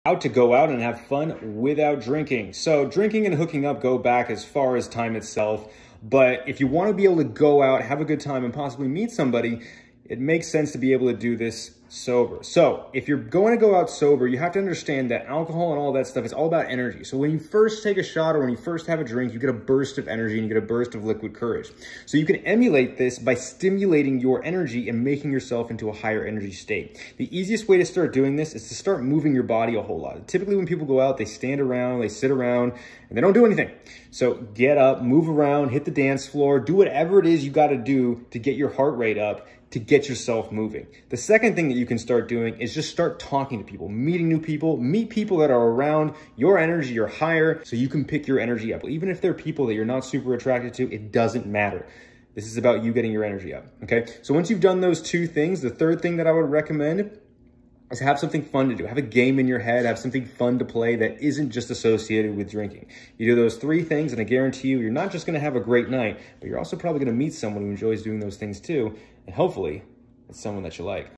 How to go out and have fun without drinking. So drinking and hooking up go back as far as time itself, but if you want to be able to go out, have a good time, and possibly meet somebody, it makes sense to be able to do this sober. So if you're going to go out sober, you have to understand that alcohol and all that stuff is all about energy. So when you first take a shot or when you first have a drink, you get a burst of energy and you get a burst of liquid courage. So you can emulate this by stimulating your energy and making yourself into a higher energy state. The easiest way to start doing this is to start moving your body a whole lot. Typically when people go out, they stand around, they sit around, and they don't do anything. So get up, move around, hit the dance floor, do whatever it is you got to do to get your heart rate up, to get yourself moving. The second thing that you can start doing is just start talking to people, meeting new people, meet people that are around your energy or higher so you can pick your energy up. Even if they're people that you're not super attracted to, it doesn't matter. This is about you getting your energy up, okay? So once you've done those two things, the third thing that I would recommend is have something fun to do. Have a game in your head, have something fun to play that isn't just associated with drinking. You do those three things and I guarantee you, you're not just gonna have a great night, but you're also probably gonna meet someone who enjoys doing those things too. And hopefully it's someone that you like.